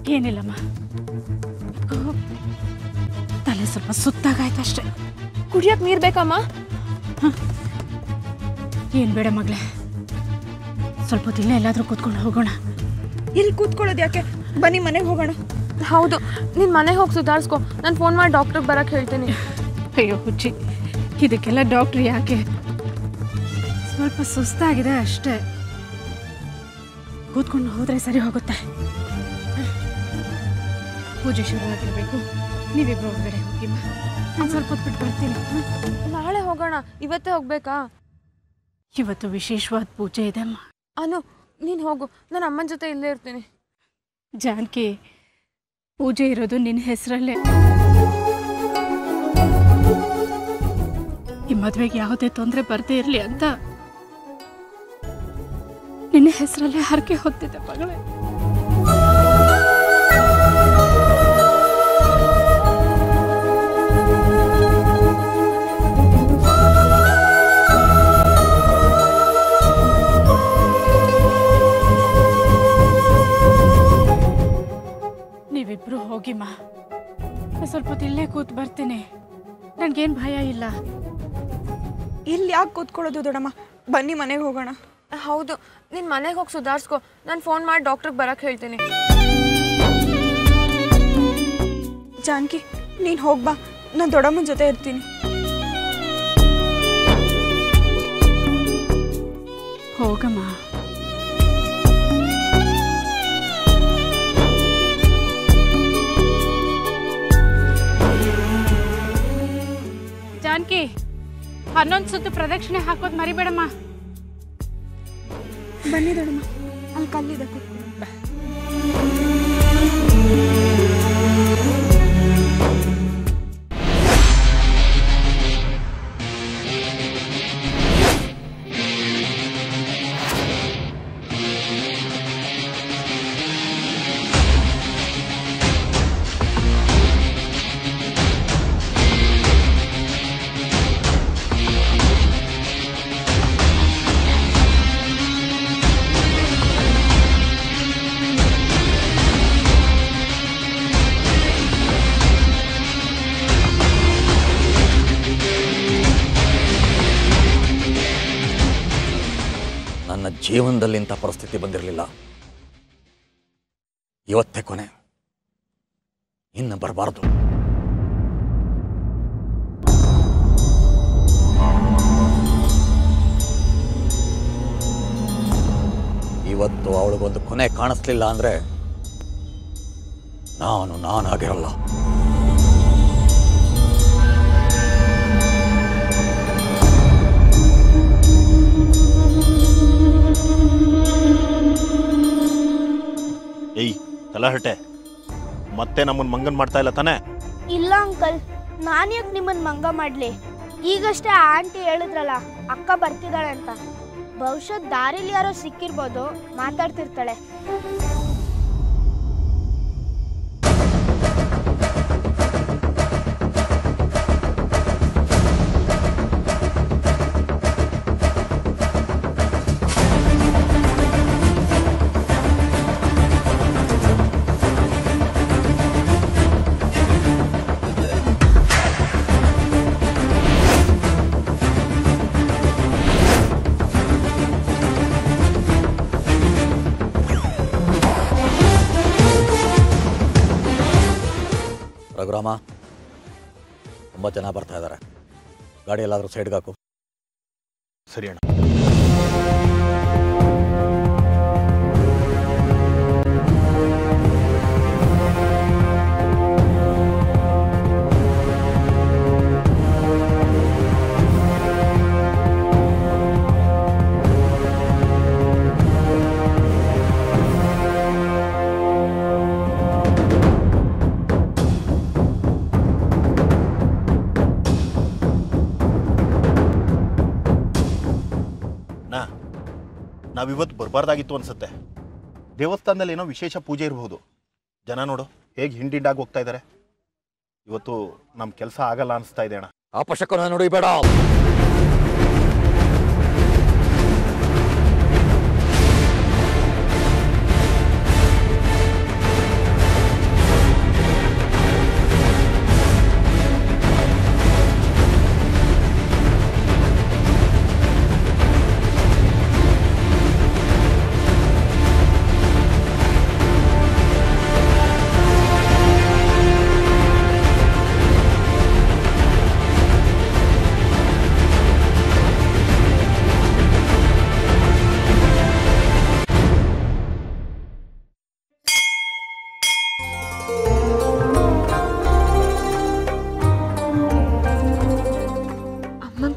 ಏನಿಲ್ಲಮ್ಮ, ತಲೆ ಸ್ವಲ್ಪ ಸುತ್ತಾಗಾಯ್ತಷ್ಟೇ. ಕುಡಿಯಕ್ಕೆ ನೀರು ಬೇಕಮ್ಮ? ಏನು ಬೇಡ ಮಗಳೇ, ಸ್ವಲ್ಪ ಹೊತ್ತು ಇಲ್ಲೇ ಎಲ್ಲಾದರೂ ಕೂತ್ಕೊಂಡು ಹೋಗೋಣ. ಇಲ್ಲಿ ಕೂತ್ಕೊಳ್ಳೋದು ಯಾಕೆ? ಬನ್ನಿ ಮನೆಗೆ ಹೋಗೋಣ. ಹೌದು, ನೀನು ಮನೆಗೆ ಹೋಗಿ ಸುಧಾರಿಸ್ಕೊ. ನಾನು ಫೋನ್ ಮಾಡಿ ಡಾಕ್ಟ್ರಿಗೆ ಬರೋಕ್ಕೆ ಹೇಳ್ತೀನಿ. ಅಯ್ಯೋ ಹುಚ್ಚಿ, ಇದಕ್ಕೆಲ್ಲ ಡಾಕ್ಟ್ರ್ ಯಾಕೆ? ಸ್ವಲ್ಪ ಸುಸ್ತಾಗಿದೆ ಅಷ್ಟೇ, ಕೂತ್ಕೊಂಡು ಹೋದರೆ ಸರಿ ಹೋಗುತ್ತೆ. ಪೂಜೆ ಶುರುವಾಗಿರಬೇಕು, ನೀವಿಬ್ರು ಹೊರಗಡೆ ಹೋಗಿಮ್ಮ. ನಾನು ಸ್ವಲ್ಪ ಹೊತ್ಬಿಟ್ಟು ಬರ್ತೀನಿ. ನಾಳೆ ಹೋಗೋಣ, ಇವತ್ತೇ ಹೋಗ್ಬೇಕಾ? ಇವತ್ತು ವಿಶೇಷವಾದ ಪೂಜೆ ಇದೆ ಅಮ್ಮ. ಅನು, ನೀನು ಹೋಗು, ನಾನು ಅಮ್ಮನ ಜೊತೆ ಇಲ್ಲೇ ಇರ್ತೀನಿ. ಜಾನಕಿ, ಪೂಜೆ ಇರೋದು ನಿನ್ನ ಹೆಸರಲ್ಲೇ. ಈ ಮದುವೆಗೆ ಯಾವುದೇ ತೊಂದರೆ ಬರದೇ ಇರಲಿ ಅಂತ ನಿನ್ನ ಹೆಸರಲ್ಲೇ ಹರಕೆ ಹೊತ್ತಿದ್ದೆ ಮಗಳೇ. ನೀವಿಬ್ರು ಹೋಗಿಮ್ಮ, ಸ್ವಲ್ಪ ಹೊತ್ತು ಇಲ್ಲೇ ಕೂತ್ ಬರ್ತೀನಿ. ನನ್ಗೇನು ಭಯ ಇಲ್ಲ. ಇಲ್ಲಿ ಯಾಕೆ ಕೂತ್ಕೊಳ್ಳೋದು ದೊಡ್ಡಮ್ಮ? ಬನ್ನಿ ಮನೆಗೆ ಹೋಗೋಣ. ಹೌದು, ನೀನು ಮನೆಗೆ ಹೋಗಿ ಸುಧಾರಿಸ್ಕೊ. ನಾನು ಫೋನ್ ಮಾಡಿ ಡಾಕ್ಟ್ರಿಗೆ ಬರೋಕ್ಕೆ ಹೇಳ್ತೀನಿ. ಜಾನಕಿ, ನೀನು ಹೋಗ್ಬಾ, ನಾನು ದೊಡ್ಡಮ್ಮನ ಜೊತೆ ಇರ್ತೀನಿ. ಹೋಗಮ್ಮ. ಜಾನಕಿ, 11 ಸುತ್ತು ಪ್ರದಕ್ಷಿಣೆ ಹಾಕೋದು ಮರಿಬೇಡಮ್ಮ. ಬನ್ನಿ ದೊಡ್ಡಮ್ಮ, ಅಲ್ಲಿ ಕಲ್ಲಿದೆ. ನನ್ನ ಜೀವನದಲ್ಲಿ ಇಂಥ ಪರಿಸ್ಥಿತಿ ಬಂದಿರಲಿಲ್ಲ. ಇವತ್ತೇ ಕೊನೆ, ಇನ್ನು ಬರಬಾರ್ದು. ಇವತ್ತು ಅವಳಿಗೊಂದು ಕೊನೆ ಕಾಣಿಸ್ಲಿಲ್ಲ ಅಂದ್ರೆ ನಾನಾಗಿರಲ್ಲ. ಏಯ್ ತಲಹಟೆ, ಮತ್ತೆ ನಮ್ಮನ್ನ ಮಂಗನ್ ಮಾಡ್ತಾ ಇಲ್ಲ ತಾನೆ? ಇಲ್ಲ ಅಂಕಲ್, ನಾನು ಯಾಕೆ ನಿಮ್ಮನ್ನ ಮಂಗ ಮಾಡ್ಲಿ? ಈಗಷ್ಟೇ ಆಂಟಿ ಹೇಳಿದ್ರಲ್ಲ ಅಕ್ಕ ಬರ್ತಿದ್ದಾಳೆ ಅಂತ. ಬಹುಶಃ ದಾರಿಲಿ ಯಾರೋ ಸಿಕ್ಕಿರ್ಬೋದು, ಮಾತಾಡ್ತಿರ್ತಾಳೆ. ರಘುರಾಮ, ತುಂಬ ಜನ ಬರ್ತಾ ಇದ್ದಾರೆ, ಗಾಡಿ ಎಲ್ಲಾದರೂ ಸೈಡ್ಗೆ ಹಾಕು. ಸರಿ ಅಣ್ಣ. ನಾವಿವತ್ತು ಬರಬಾರ್ದಾಗಿತ್ತು ಅನ್ಸುತ್ತೆ. ದೇವಸ್ಥಾನದಲ್ಲಿ ಏನೋ ವಿಶೇಷ ಪೂಜೆ ಇರಬಹುದು. ಜನ ನೋಡು ಹೇಗೆ ಹಿಂಡಿಂಡಾಗಿ ಹೋಗ್ತಾ ಇದ್ದಾರೆ. ಇವತ್ತು ನಮ್ಮ ಕೆಲಸ ಆಗಲ್ಲ ಅನಿಸ್ತಾ ಇದೆ ಅಣ್ಣ. ಅಪಶಕನ ನೋಡಿ ಬೇಡ.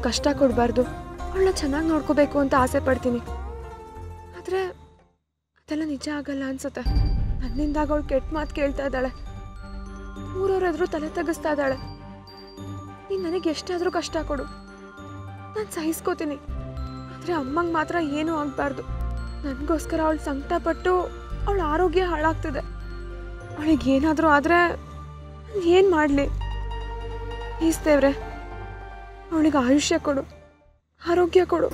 ಕಷ್ಟ ಕೊಡಬಾರ್ದು, ಅವಳನ್ನ ಚೆನ್ನಾಗಿ ನೋಡ್ಕೋಬೇಕು ಅಂತ ಆಸೆ ಪಡ್ತೀನಿ. ಆದರೆ ಅದೆಲ್ಲ ನಿಜ ಆಗಲ್ಲ ಅನ್ಸುತ್ತೆ. ನನ್ನಿಂದಾಗ ಅವಳು ಕೆಟ್ಟ ಮಾತು ಕೇಳ್ತಾ ಇದ್ದಾಳೆ, ಊರವ್ರೆದ್ರು ತಲೆ ತೆಗಿಸ್ತಾ ಇದ್ದಾಳೆ. ನೀನು ನನಗೆ ಎಷ್ಟಾದರೂ ಕಷ್ಟ ಕೊಡು, ನಾನು ಸಹಿಸ್ಕೋತೀನಿ. ಆದರೆ ಅಮ್ಮಂಗೆ ಮಾತ್ರ ಏನೂ ಆಗಬಾರ್ದು. ನನಗೋಸ್ಕರ ಅವಳು ಸಂಕಟಪಟ್ಟು ಅವಳ ಆರೋಗ್ಯ ಹಾಳಾಗ್ತಿದೆ. ಅವಳಿಗೆ ಏನಾದರೂ ಆದರೆ ಏನು ಮಾಡಲಿ? ಪ್ಲೀಸ್ ದೇವ್ರೆ, ಅವಳಿಗೆ ಆಯುಷ್ಯ ಕೊಡು, ಆರೋಗ್ಯ ಕೊಡು.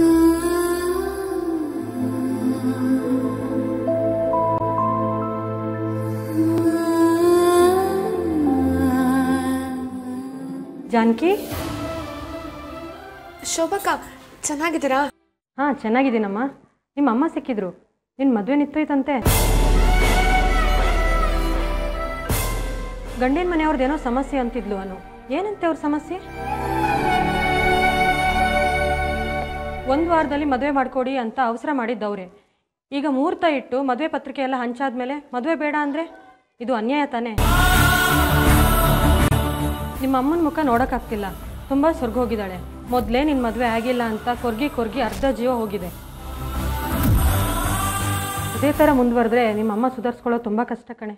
ಜಾನಕಿ, ಶೋಭಕ್ಕ, ಚೆನ್ನಾಗಿದ್ದೀರಾ? ಹಾಂ ಚೆನ್ನಾಗಿದ್ದೀನಮ್ಮ. ನಿಮ್ಮ ಅಮ್ಮ ಸಿಕ್ಕಿದ್ರು, ನಿನ್ನ ಮದುವೆ ನಿಂತೋಯ್ತಂತೆ. ಗಂಡಿನ ಮನೆಯವ್ರದ್ದೇನೋ ಸಮಸ್ಯೆ ಅಂತಿದ್ಲು ಅನು. ಏನಂತೆ ಅವ್ರ ಸಮಸ್ಯೆ? 1 ವಾರದಲ್ಲಿ ಮದುವೆ ಮಾಡಿಕೊಡಿ ಅಂತ ಅವಸರ ಮಾಡಿದ್ದವ್ರೆ. ಈಗ ಮುಹೂರ್ತ ಇಟ್ಟು ಮದುವೆ ಪತ್ರಿಕೆ ಎಲ್ಲ ಹಂಚಾದ್ಮೇಲೆ ಮದುವೆ ಬೇಡ ಅಂದರೆ ಇದು ಅನ್ಯಾಯ ತಾನೇ? ನಿಮ್ಮ ಅಮ್ಮನ ಮುಖ ನೋಡೋಕ್ಕಾಗ್ತಿಲ್ಲ, ತುಂಬ ಸೊರ್ಗೋಗಿದ್ದಾಳೆ. ಮೊದಲೇ ನಿನ್ನ ಮದುವೆ ಆಗಿಲ್ಲ ಅಂತ ಕೊರ್ಗಿ ಅರ್ಧ ಜೀವ ಹೋಗಿದೆ. ಇದೇ ಥರ ಮುಂದುವರೆದ್ರೆ ನಿಮ್ಮ ಅಮ್ಮ ಸುಧಾರಿಸ್ಕೊಳ್ಳೋದು ತುಂಬ ಕಷ್ಟ ಕಣೆ.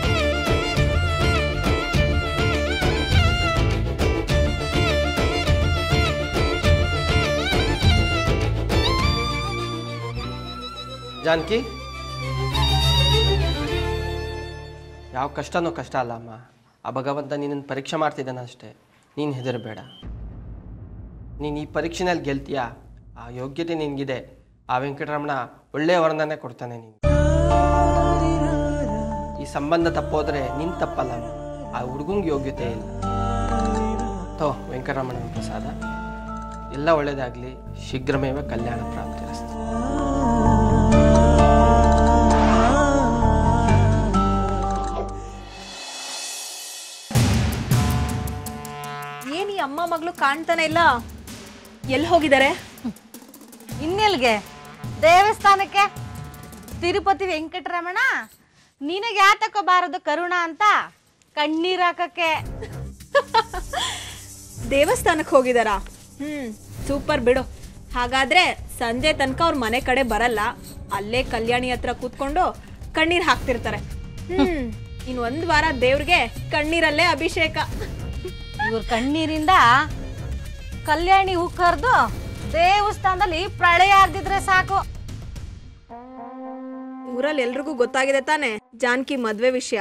ಜಾನಕಿ, ಯಾವ ಕಷ್ಟನೋ ಕಷ್ಟ ಅಲ್ಲ ಅಮ್ಮ. ಆ ಭಗವಂತ ನಿನ್ನನ್ನು ಪರೀಕ್ಷೆ ಮಾಡ್ತಿದ್ದಾನೆ ಅಷ್ಟೇ. ನೀನು ಹೆದರಬೇಡ. ನೀನು ಈ ಪರೀಕ್ಷೆನಲ್ಲಿ ಗೆಲ್ತೀಯಾ, ಆ ಯೋಗ್ಯತೆ ನಿನಗಿದೆ. ಆ ವೆಂಕಟರಮಣ ಒಳ್ಳೆಯ ವರನನ್ನೇ ಕೊಡ್ತಾನೆ. ನೀನು ಈ ಸಂಬಂಧ ತಪ್ಪೋದ್ರೆ ನಿನ್ನ ತಪ್ಪಲ್ಲ, ಆ ಹುಡುಗಂಗೆ ಯೋಗ್ಯತೆ ಇಲ್ಲ. ತೋ ವೆಂಕಟರಮಣನ ಪ್ರಸಾದ. ಎಲ್ಲ ಒಳ್ಳೆಯದಾಗಲಿ. ಶೀಘ್ರಮೇವ ಕಲ್ಯಾಣ ಪ್ರಾಪ್ತಿರಸ್ತು. ಏನಿ ಅಮ್ಮ ಮಗಳು ಕಾಣ್ತಾನೆ ಇಲ್ಲ, ಎಲ್ಲಿ ಹೋಗಿದ್ದಾರೆ? ಇನ್ನೆಲ್ಗೆ? ದೇವಸ್ಥಾನಕ್ಕೆ. ತಿರುಪತಿ ವೆಂಕಟರಮಣ ನಿನಗೆ ಯಾತಕ್ಕ ಬಾರದು ಕರುಣ ಅಂತ ಕಣ್ಣೀರ್ ಹಾಕಕ್ಕೆ. ದೇವಸ್ಥಾನಕ್ಕೆ ಹೋಗಿದಾರಾ? ಸೂಪರ್ ಬಿಡು. ಹಾಗಾದ್ರೆ ಸಂಜೆ ತನಕ ಅವ್ರ ಮನೆ ಕಡೆ ಬರಲ್ಲ, ಅಲ್ಲೇ ಕಲ್ಯಾಣಿ ಹತ್ರ ಕೂತ್ಕೊಂಡು ಕಣ್ಣೀರ್ ಹಾಕ್ತಿರ್ತಾರೆ. ಇನ್ 1 ವಾರ ದೇವ್ರಿಗೆ ಕಣ್ಣೀರಲ್ಲೇ ಅಭಿಷೇಕ. ಇವ್ರ ಕಣ್ಣೀರಿಂದ ಕಲ್ಯಾಣಿ ಹೂ ಕರೆದು ದೇವಸ್ಥಾನದಲ್ಲಿ ಪ್ರಳಯ ಆಗ್ದಿದ್ರೆ ಸಾಕು. ಊರಲ್ಲಿ ಎಲ್ರಿಗೂ ಗೊತ್ತಾಗಿದೆ ತಾನೆ ಜಾನಕಿ ಮದ್ವೆ ವಿಷಯ?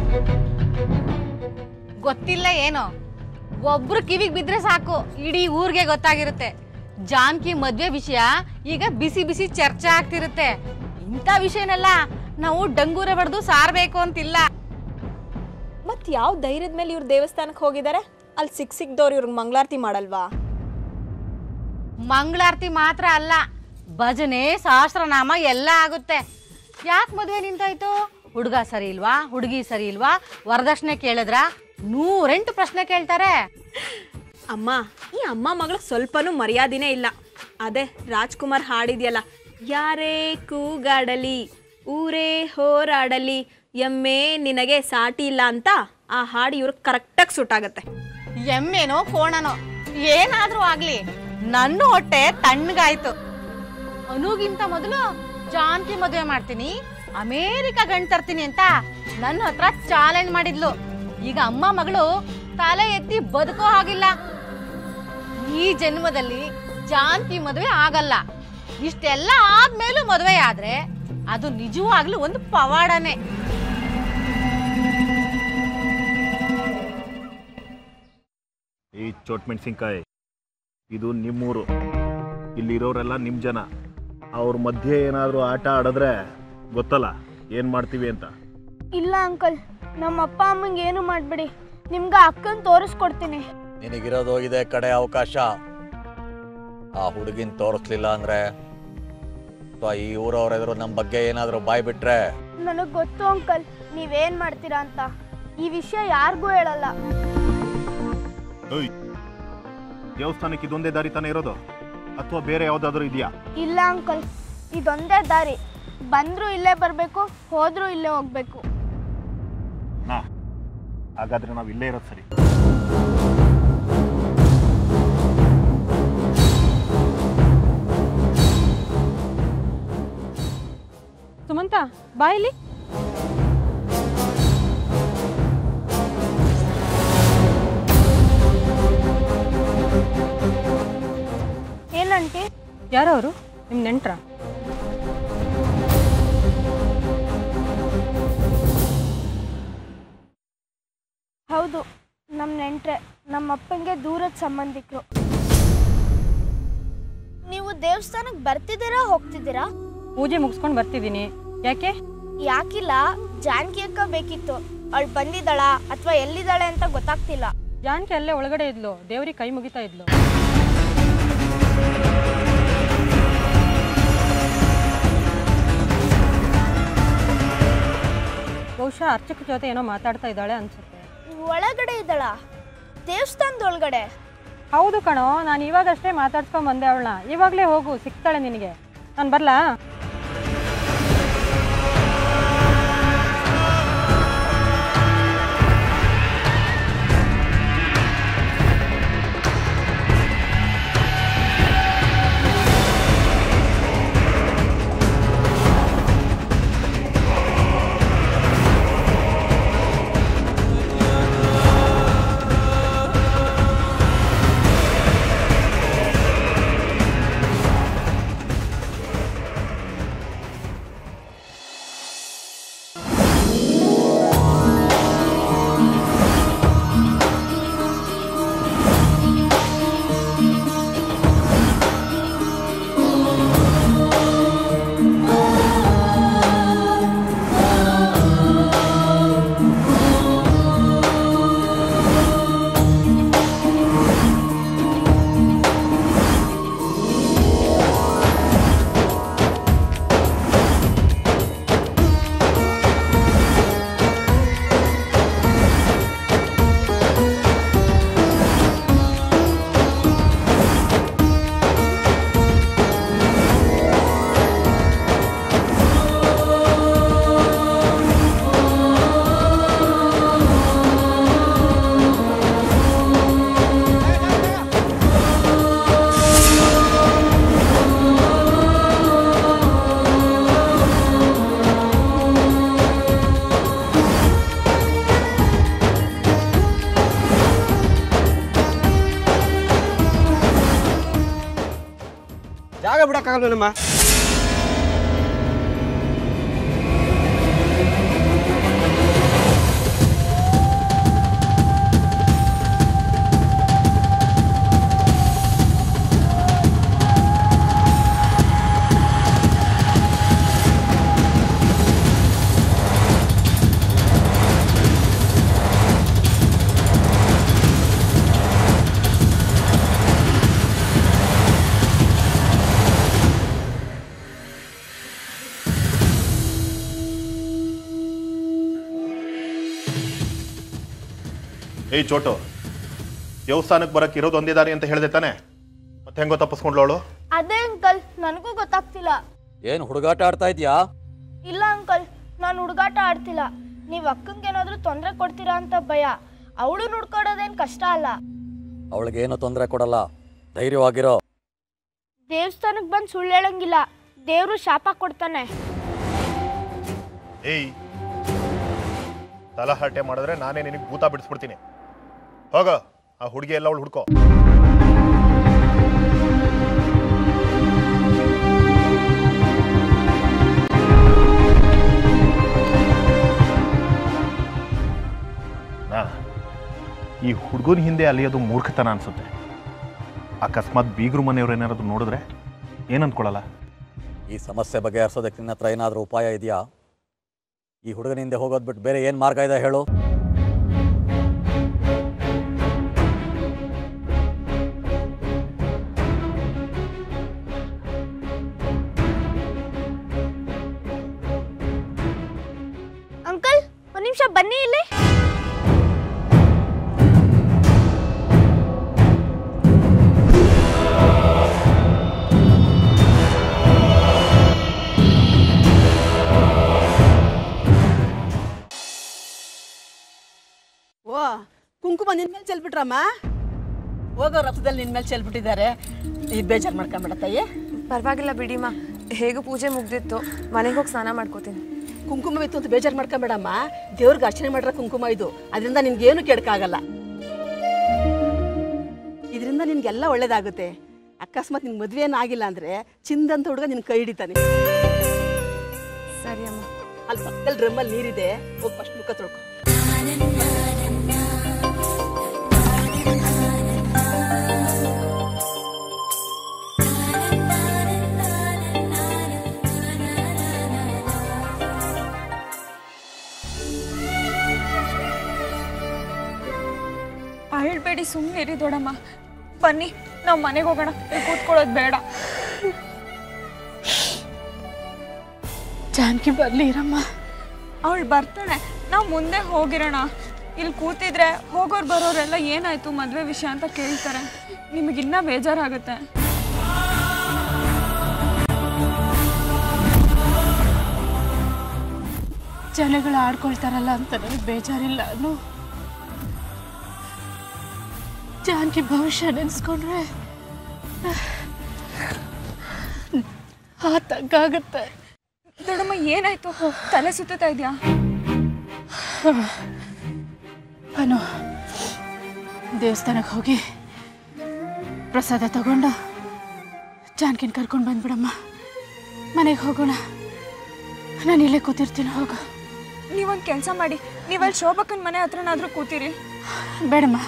ಗೊತ್ತಿಲ್ಲ ಏನೋ, ಒಬ್ರು ಕಿವಿಗೆ ಬಿದ್ರೆ ಸಾಕು ಇಡೀ ಊರಿಗೆ ಗೊತ್ತಾಗಿರುತ್ತೆ. ಜಾನಕಿ ಮದ್ವೆ ವಿಷಯ ಈಗ ಬಿಸಿ ಬಿಸಿ ಚರ್ಚೆ ಆಗ್ತಿರುತ್ತೆ. ಇಂಥ ವಿಷಯನೆಲ್ಲ ನಾವು ಡಂಗೂರ ಬಡ್ದು ಸಾರ್ಬೇಕು ಅಂತಿಲ್ಲ. ಮತ್ ಯಾವ ಧೈರ್ಯದ ಮೇಲೆ ಇವ್ರು ದೇವಸ್ಥಾನಕ್ಕೆ ಹೋಗಿದ್ದಾರೆ? ಅಲ್ಲಿ ಸಿಕ್ದವ್ರು ಇವ್ರಿಗೆ ಮಂಗಳಾರತಿ ಮಾಡಲ್ವಾ? ಮಂಗಳಾರತಿ ಮಾತ್ರ ಅಲ್ಲ, ಭಜನೆ ಸಹಸ್ರನಾಮ ಎಲ್ಲ ಆಗುತ್ತೆ. ಯಾಕೆ ಮದುವೆ ನಿಂತಾಯ್ತು? ಹುಡುಗ ಸರಿ ಇಲ್ವಾ, ಹುಡುಗಿ ಸರಿ ಇಲ್ವಾ, ವರದಕ್ಷಿಣೆ ಕೇಳಿದ್ರ 108 ಪ್ರಶ್ನೆ ಕೇಳ್ತಾರೆ. ಅಮ್ಮ, ಈ ಅಮ್ಮ ಮಗಳಿಗೆ ಸ್ವಲ್ಪನೂ ಮರ್ಯಾದಿನೇ ಇಲ್ಲ. ಅದೇ ರಾಜ್ಕುಮಾರ್ ಹಾಡಿದ್ಯಲ್ಲ, ಯಾರೇ ಕೂಗಾಡಲಿ ಊರೇ ಹೋರಾಡಲಿ ಎಮ್ಮೆ ನಿನಗೆ ಸಾಟಿ ಇಲ್ಲ ಅಂತ, ಆ ಹಾಡು ಇವ್ರಿಗೆ ಕರೆಕ್ಟಾಗಿ ಸೂಟ್ ಆಗುತ್ತೆ. ಎಮ್ಮೆನೋ ಕೋಣನೋ ಏನಾದ್ರೂ ಆಗ್ಲಿ, ನನ್ನ ಹೊಟ್ಟೆ ತಣ್ಣಗಾಯ್ತು. ಅನುಗಿಂತ ಮೊದಲು ಜಾನಕಿ ಮದುವೆ ಮಾಡ್ತೀನಿ, ಅಮೇರಿಕಾ ಗಂಡು ತರ್ತೀನಿ ಅಂತ ನನ್ನ ಹತ್ರ ಚಾಲೆಂಜ್ ಮಾಡಿದ್ಲು. ಈಗ ಅಮ್ಮ ಮಗಳು ತಲೆ ಎತ್ತಿ ಬದುಕೋ ಹಾಗಿಲ್ಲ. ಈ ಜನ್ಮದಲ್ಲಿ ಜಾನಕಿ ಮದುವೆ ಆಗಲ್ಲ. ಇಷ್ಟೆಲ್ಲ ಆದ್ಮೇಲೂ ಮದುವೆ ಆದ್ರೆ ಅದು ನಿಜವಾಗ್ಲೂ ಒಂದು ಪವಾಡನೆ. ಈ ಚೋಟ್ ಮೆಣಸಿನ್ಕಾಯಿ, ಇದು ನಿಮ್ಮೂರು, ಇಲ್ಲಿರೋರೆಲ್ಲ ನಿಮ್ಮ ಜನ. ಅವ್ರ ಮಧ್ಯೆ ಏನಾದರೂ ಆಟ ಆಡಿದ್ರೆ ಗೊತ್ತಲ್ಲ ಏನು ಮಾಡ್ತೀವಿ ಅಂತ. ಇಲ್ಲ ಅಂಕಲ್, ನಮ್ಮ ಅಪ್ಪ ಅಮ್ಮಂಗೆ ಏನು ಮಾಡಬೇಡಿ, ನಿಮ್ಗೆ ಅಕ್ಕನ ತೋರಿಸ್ಕೊಡ್ತೀನಿ. ನಿನಗಿರೋದು ಇದೆ ಕಡೆ ಅವಕಾಶ. ಆ ಹುಡುಗಿನ ತೋರಿಸ್ಲಿಲ್ಲ ಅಂದ್ರೆ ಈ ಊರವ್ರೆದ್ರು ನಮ್ಮ ಬಗ್ಗೆ ಏನಾದರೂ ಬಾಯ್ ಬಿಟ್ರೆ? ನನಗೆ ಗೊತ್ತು ಅಂಕಲ್ ನೀವೇನ್ ಮಾಡ್ತೀರಾ ಅಂತ. ಈ ವಿಷಯ ಯಾರಿಗೂ ಹೇಳಲ್ಲ. ದೇವಸ್ಥಾನಕ್ಕೆ ಇದೊಂದೇ ದಾರಿ ತಾನೇ ಇರೋದು, ಅಥವಾ ಬೇರೆ ಯಾವುದಾದ್ರೂ ಇದೆಯಾ? ಇಲ್ಲ ಅಂಕಲ್, ಇದೊಂದೇ ದಾರಿ. ಬಂದ್ರು ಇಲ್ಲೇ ಬರಬೇಕು, ಹೋದ್ರು ಇಲ್ಲೇ ಹೋಗ್ಬೇಕು. ಹಾಗಾದ್ರೆ ನಾವು ಇಲ್ಲೇ ಇರೋದು ಸರಿ. ಸುಮಂತ ಬಾಯಿಲಿ. ಏನಂಟಿ? ಯಾರೋ ಅವರು ನಿಮ್ಮ ನೆಂಟ್ರ? ಹೌದು, ನಮ್ಮ ನೆಂಟ್ರೆ. ನಮ್ಮ ಅಪ್ಪಂಗೆ ದೂರದ ಸಂಬಂಧಿಕರು. ನೀವು ದೇವಸ್ಥಾನಕ್ಕೆ ಬರ್ತಿದ್ದೀರಾ ಹೋಗ್ತಿದ್ದೀರಾ? ಪೂಜೆ ಮುಗಿಸ್ಕೊಂಡು ಬರ್ತಿದ್ದೀನಿ. ಯಾಕೆ? ಯಾಕಿಲ್ಲ, ಜಾನಕಿ ಅಕ್ಕ ಬೇಕಿತ್ತು. ಅವಳು ಬಂದಿದ್ದಾಳ ಅಥವಾ ಎಲ್ಲಿದ್ದಾಳೆ ಅಂತ ಗೊತ್ತಾಗ್ತಿಲ್ಲ. ಜಾನಕಿ ಅಲ್ಲೇ ಒಳಗಡೆ ಇದ್ಲು, ದೇವ್ರಿಗೆ ಕೈ ಮುಗಿತಾ ಇದ್ಲು. ಬಹುಶಃ ಅರ್ಚಕ ಜೊತೆ ಏನೋ ಮಾತಾಡ್ತಾ ಇದ್ದಾಳೆ ಅನ್ಸುತ್ತೆ. ಒಳಗಡೆ ಇದ್ದಾಳ? ದೇವಸ್ಥಾನದ ಒಳಗಡೆ? ಹೌದು ಕಣೋ, ನಾನು ಇವಾಗಷ್ಟೇ ಮಾತಾಡ್ಸ್ಕೊಂಡ್ ಬಂದೆ ಅವಳನ್ನ. ಇವಾಗಲೇ ಹೋಗು, ಸಿಗ್ತಾಳೆ ನಿನಗೆ. ನಾನು ಬರ್ಲಾ? ಜಾಗ ಬಿಡಕ್ಕಾಗಲ್ವೇನಮ್ಮ? ಏಯ್ ಚೋಟು, ದೇವಸ್ಥಾನಕ್ಕೆ ಬರಕ್ಕೆ ಇರೋದು ಒಂದೇ ದಾರಿ ಅಂತ ಹೇಳಿದೆ ತಾನೆ, ಮತ್ತೆ ಹೆಂಗೋ ತಪ್ಪಿಸ್ಕೊಂಡ್ಲೋಳು? ಅದೇ ಅಂಕಲ್, ನನಗೂ ಗೊತ್ತಾಗ್ತಿಲ್ಲ. ಏನು ಹುಡುಗಾಟ ಆಡ್ತಾ ಇದೆಯಾ? ಇಲ್ಲ ಅಂಕಲ್, ನಾನು ಹುಡುಗಾಟ ಆಡ್ತಿಲ್ಲ. ನೀವು ಅಕ್ಕಂಗೇನಾದ್ರೂ ತೊಂದರೆ ಕೊಡ್ತೀರಾ ಅಂತ ಭಯ. ಅವಳು ನೋಡ್ಕೊಡೋದೇನು ಕಷ್ಟ ಅಲ್ಲ. ಅವಳಿಗೇನು ತೊಂದರೆ ಕೊಡಲ್ಲ, ಧೈರ್ಯವಾಗಿರೋ. ದೇವಸ್ಥಾನಕ್ಕೆ ಬಂದು ಸುಳ್ಳು ಹೇಳಂಗಿಲ್ಲ, ದೇವರು ಶಾಪ ಕೊಡ್ತಾನೆ. ಏಯ್, ತಲಹರಟೆ ಮಾಡಿದ್ರೆ ನಾನೇ ನಿನಗೆ ಭೂತ ಬಿಡಿಸ್ಬಿಡ್ತೀನಿ. ಹೋಗ, ಆ ಹುಡುಗಿ ಎಲ್ಲ ಅವಳು ಹುಡ್ಕೋ. ಈ ಹುಡುಗನ ಹಿಂದೆ ಅಲಿಯೋದು ಮೂರ್ಖತನ ಅನ್ಸುತ್ತೆ. ಅಕಸ್ಮಾತ್ ಬೀಗರು ಮನೆಯವ್ರು ಏನಾದ್ರು ನೋಡಿದ್ರೆ ಏನಂದ್ಕೊಳ್ಳಲ್ಲ? ಈ ಸಮಸ್ಯೆ ಬಗೆಹರಿಸೋದಕ್ಕೆ ನಿನ್ನ ಹತ್ರ ಏನಾದರೂ ಉಪಾಯ ಇದೆಯಾ? ಈ ಹುಡುಗನ ಹಿಂದೆ ಹೋಗೋದು ಬಿಟ್ಟು ಬೇರೆ ಏನು ಮಾರ್ಗ ಇದೆ ಹೇಳು? ಅಂಕಲ್, ಒಂದು ನಿಮಿಷ ಬನ್ನಿ ಇಲ್ಲಿ. ಓ, ಕುಂಕುಮ ನಿನ್ ಮೇಲೆ ಚೆಲ್ಬಿಟ್ರಮ್ಮ? ಹೋಗೋ ರಥದಲ್ಲಿ ನಿನ್ ಮೇಲೆ ಚೆಲ್ಬಿಟ್ಟಿದ್ದಾರೆ. ಈ ಬೇಜಾರು ಮಾಡ್ಕೊಂಬೇಡ ತಾಯಿ. ಪರವಾಗಿಲ್ಲ ಬಿಡಿಮ್ಮ, ಹೇಗೂ ಪೂಜೆ ಮುಗ್ದಿತ್ತು, ಮನೆಗೆ ಹೋಗಿ ಸ್ನಾನ ಮಾಡ್ಕೋತೀನಿ. ಕುಂಕುಮ ಇತ್ತು ಅಂತ ಬೇಜಾರು ಮಾಡ್ಕೊಂಬೇಡಮ್ಮ. ದೇವ್ರಿಗೆ ಅರ್ಚನೆ ಮಾಡ್ರ ಕುಂಕುಮ ಇದು, ಅದರಿಂದ ನಿನ್ಗೇನು ಕೆಡಕಾಗಲ್ಲ. ಇದರಿಂದ ನಿನ್ಗೆಲ್ಲ ಒಳ್ಳೇದಾಗುತ್ತೆ. ಅಕಸ್ಮಾತ್ ನಿನ್ಗೆ ಮದುವೆ ಏನಾಗಿಲ್ಲ ಅಂದರೆ ಚಿಂದಂತ ಹುಡುಗ ನಿನ್ನ ಕೈ ಹಿಡಿತಾನೆ. ಸರಿ ಅಮ್ಮ. ಅಲ್ಲಿ ಪಕ್ಕದಲ್ಲಿ ಡ್ರಮ್ಮಲ್ಲಿ ನೀರಿದೆ, ಹೋಗಿ ಫಸ್ಟ್ ಮುಖ ತೊಳ್ಕೊ. ಅಳ್ಬೇಡಿ, ಸುಮ್ಮನೆ ಇರಿ ದೊಡ್ಡಮ್ಮ. ಬನ್ನಿ ನಾವು ಮನೆಗೆ ಹೋಗೋಣ, ಕೂತ್ಕೊಳ್ಳೋದು ಬೇಡ. ಜಾನಕಿ ಬರ್ಲಿ ಇರಮ್ಮ, ಅವಳು ಬರ್ತಾಳೆ, ನಾವು ಮುಂದೆ ಹೋಗಿರೋಣ. ಇಲ್ಲಿ ಕೂತಿದ್ರೆ ಹೋಗೋರು ಬರೋರೆಲ್ಲ ಏನಾಯ್ತು ಮದುವೆ ವಿಷಯ ಅಂತ ಕೇಳ್ತಾರೆ, ನಿಮಗಿನ್ನ ಬೇಜಾರಾಗುತ್ತೆ. ಜನಗಳು ಆಡ್ಕೊಳ್ತಾರಲ್ಲ ಅಂತ ನನಗೆ ಬೇಜಾರಿಲ್ಲ. ಜಾನಕಿ ಭವಿಷ್ಯ ನೆನೆಸ್ಕೊಂಡ್ರೆ ತಗ್ಗಾಗುತ್ತೆ. ದೊಡ್ಡಮ್ಮ ಏನಾಯ್ತು, ತಲೆ ಸುತ್ತಾ ಇದೆಯಾ? ಅನು ದೇವಸ್ಥಾನಕ್ಕೆ ಹೋಗಿ ಪ್ರಸಾದ ತಗೊಂಡು ಜಾನಕಿನ ಕರ್ಕೊಂಡು ಬಂದ್ಬಿಡಮ್ಮ. ಮನೆಗೆ ಹೋಗೋಣ, ನಾನು ಇಲ್ಲೇ ಕೂತಿರ್ತೀನಿ. ಹೋಗು. ನೀವೊಂದು ಕೆಲಸ ಮಾಡಿ, ನೀವಲ್ಲಿ ಶೋಭಕ್ಕನ ಮನೆ ಹತ್ರನಾದರೂ ಕೂತಿರಿ. ಬೇಡಮ್ಮ,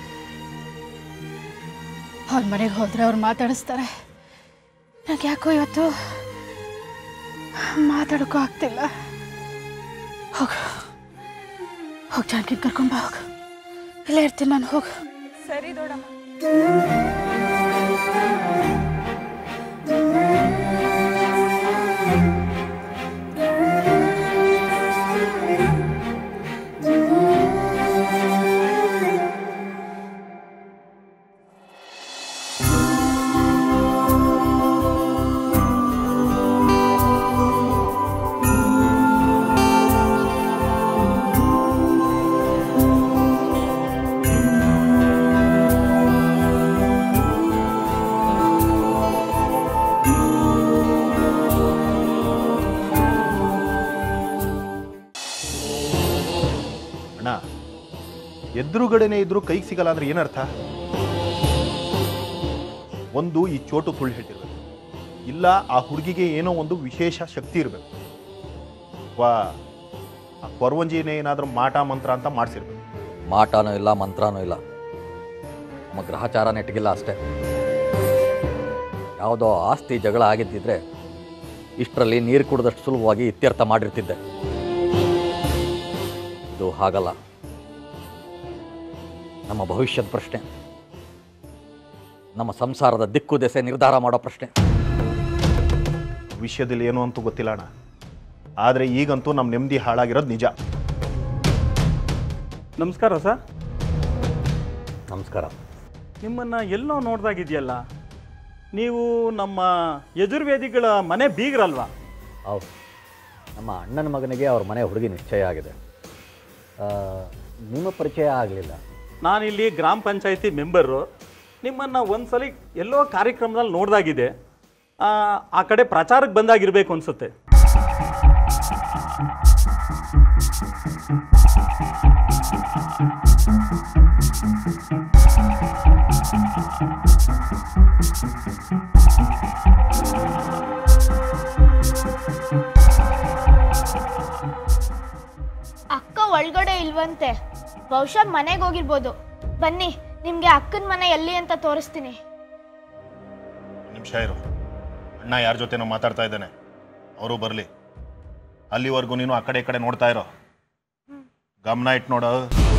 ಅವ್ರ ಮನೆಗೆ ಹೋದರೆ ಅವ್ರು ಮಾತಾಡಿಸ್ತಾರೆ. ನನಗೆ ಯಾಕೋ ಇವತ್ತು ಮಾತಾಡೋಕ್ಕೂ ಆಗ್ತಿಲ್ಲ. ಹೋಗು ಹೋಗಿ ಜಾನಕಿನ ಕರ್ಕೊಂಡು ಬಾ. ಹೋಗು, ಇಲ್ಲೇ ಇರ್ತೀನಿ ನಾನು. ಹೋಗು. ಸರಿ ದೊಡ್ಡಮ್ಮ. ಎದುರುಗಡೆನೇ ಇದ್ರು ಕೈಗೆ ಸಿಗಲ್ಲ ಅಂದ್ರೆ ಏನರ್ಥ? ಒಂದು ಈ ಚೋಟು ಸುಳ್ಳು ಹೇಳ್ತಿರ್ಬೇಕು, ಇಲ್ಲ ಆ ಹುಡುಗಿಗೆ ಏನೋ ಒಂದು ವಿಶೇಷ ಶಕ್ತಿ ಇರಬೇಕು, ವಾ ಆ ಕೊರವಂಜಿನೇ ಏನಾದರೂ ಮಾಟ ಮಂತ್ರ ಅಂತ ಮಾಡಿಸಿರ್ಬೇಕು. ಮಾಟನೂ ಇಲ್ಲ, ಮಂತ್ರನೂ ಇಲ್ಲ, ನಮ್ಮ ಗ್ರಹಚಾರ ನೆಟ್ಟಿಗಿಲ್ಲ ಅಷ್ಟೇ. ಯಾವುದೋ ಆಸ್ತಿ ಜಗಳ ಆಗಿದ್ದಿದ್ರೆ ಇಷ್ಟರಲ್ಲಿ ನೀರು ಕುಡಿದಷ್ಟು ಸುಲಭವಾಗಿ ಇತ್ಯರ್ಥ ಮಾಡಿರ್ತಿದ್ದೆ. ಇದು ಹಾಗಲ್ಲ. ನಮ್ಮ ಭವಿಷ್ಯದ ಪ್ರಶ್ನೆ, ನಮ್ಮ ಸಂಸಾರದ ದಿಕ್ಕು ದೆಸೆ ನಿರ್ಧಾರ ಮಾಡೋ ಪ್ರಶ್ನೆ. ವಿಷಯದಲ್ಲಿ ಏನು ಅಂತೂ ಗೊತ್ತಿಲ್ಲ ಅಣ್ಣ, ಆದರೆ ಈಗಂತೂ ನಮ್ಮ ನೆಮ್ಮದಿ ಹಾಳಾಗಿರೋದು ನಿಜ. ನಮಸ್ಕಾರ ಸರ್. ನಮಸ್ಕಾರ. ನಿಮ್ಮನ್ನು ಎಲ್ಲೋ ನೋಡ್ದಾಗಿದೆಯಲ್ಲ, ನೀವು ನಮ್ಮ ಯಜುರ್ವೇದಿಗಳ ಮನೆ ಬೀಗ್ರಲ್ವಾ? ಹೌದು, ನಮ್ಮ ಅಣ್ಣನ ಮಗನಿಗೆ ಅವ್ರ ಮನೆ ಹುಡುಗಿ ನಿಶ್ಚಯ ಆಗಿದೆ. ನಿಮ್ಮ ಪರಿಚಯ ಆಗಲಿಲ್ಲ. ನಾನಿಲ್ಲಿ ಗ್ರಾಮ ಪಂಚಾಯಿತಿ ಮೆಂಬರು. ನಿಮ್ಮನ್ನು ಒಂದು ಸಲ ಎಲ್ಲೋ ಕಾರ್ಯಕ್ರಮದಲ್ಲಿ ನೋಡ್ದಾಗಿದೆ, ಆ ಕಡೆ ಪ್ರಚಾರಕ್ಕೆ ಬಂದಾಗಿರಬೇಕು ಅನಿಸುತ್ತೆ. ಅಕ್ಕ ಒಳಗಡೆ ಇಲ್ವಂತೆ, ಬಹುಶಃ ಮನೆಗೆ ಹೋಗಿರ್ಬೋದು. ಬನ್ನಿ, ನಿಮ್ಗೆ ಅಕ್ಕನ ಮನೆ ಎಲ್ಲಿ ಅಂತ ತೋರಿಸ್ತೀನಿ. ನಿಮಿಷ ಇರು, ಅಣ್ಣ ಯಾರ ಜೊತೆನೋ ಮಾತಾಡ್ತಾ ಇದ್ದಾನೆ, ಅವರು ಬರಲಿ. ಅಲ್ಲಿವರೆಗೂ ನೀನು ಆ ಕಡೆ ಈ ಕಡೆ ನೋಡ್ತಾ ಇರೋ, ಗಮನ ಇಟ್ಟು ನೋಡು.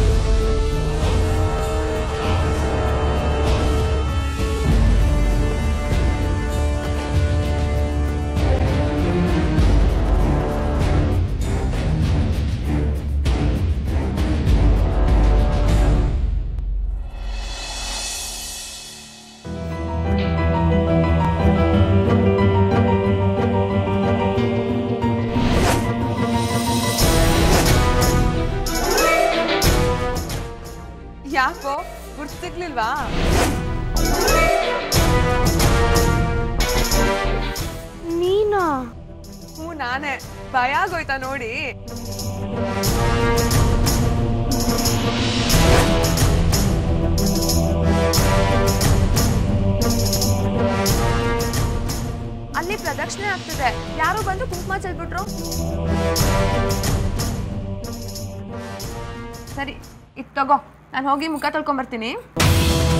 ಯಾಕೋ ಗುರ್ತಿರ್ಲಿಲ್ವಾ? ನೀನು ನಾನೇ ಭಯ ಆಗೋಯ್ತಾ ನೋಡಿ. ಅಲ್ಲಿ ಪ್ರದಕ್ಷಿಣೆ ಆಗ್ತಿದೆ, ಯಾರೋ ಬಂದು ಕುಂಕುಮ ಚೆಲ್ಬಿಟ್ರು. ಸರಿ, ಇದು ತಗೋ, ನಾನು ಹೋಗಿ ಮುಖ ತೊಳ್ಕೊಂಬರ್ತೀನಿ.